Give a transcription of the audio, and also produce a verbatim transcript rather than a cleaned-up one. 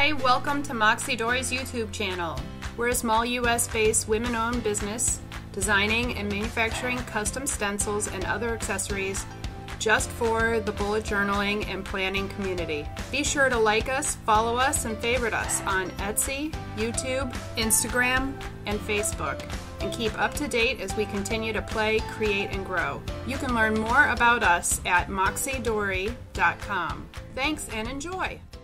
Hi, welcome to MoxieDori's YouTube channel. We're a small U S based women-owned business designing and manufacturing custom stencils and other accessories just for the bullet journaling and planning community. Be sure to like us, follow us, and favorite us on Etsy, YouTube, Instagram, and Facebook, and keep up to date as we continue to play, create, and grow. You can learn more about us at Moxie Dori dot com. Thanks and enjoy!